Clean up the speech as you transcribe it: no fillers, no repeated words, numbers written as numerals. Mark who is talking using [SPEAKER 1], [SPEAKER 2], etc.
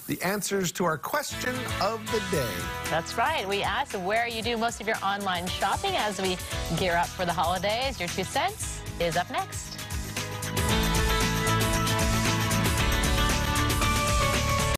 [SPEAKER 1] the answers to our question of the day.
[SPEAKER 2] That's right. We asked where you do most of your online shopping as we gear up for the holidays. Your 2 cents is up next.